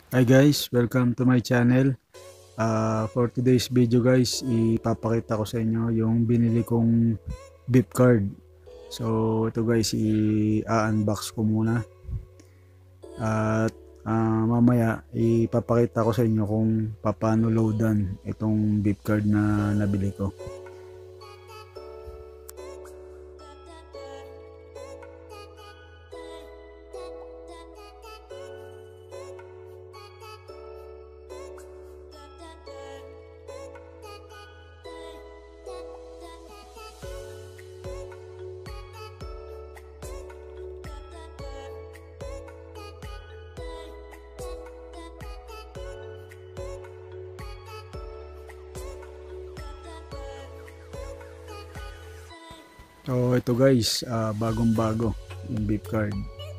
Hi guys, welcome to my channel. For today's video guys, ipapakita ko sa inyo yung binili kong beep card. So ito guys, i-unbox ko muna. At mamaya ipapakita ko sa inyo kung paano loadan itong beep card na nabili ko. So ito guys, bagong bago yung beep card.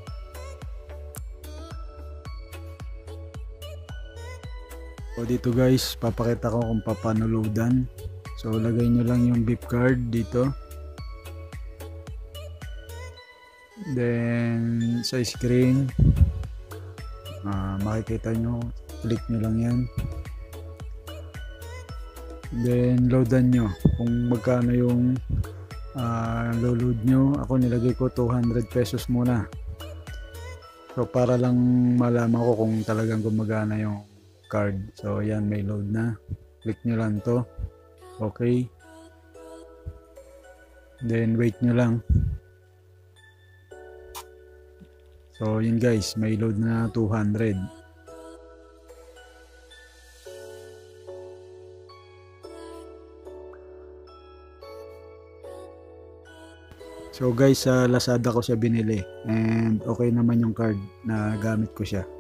So dito guys, papakita ko kung paano loadan. So lagay nyo lang yung beep card dito. Then sa screen, makikita nyo, click nyo lang yan. Then loadan nyo kung magkano yung load nyo. Ako nilagay ko 200 pesos muna. So para lang malaman ko kung talagang gumagana yung card. So yan, may load na. Click nyo lang to. Okay. Then wait nyo lang. So yun guys, may load na 200. So guys, sa Lazada ko siya binili and okay naman yung card na gamit ko siya.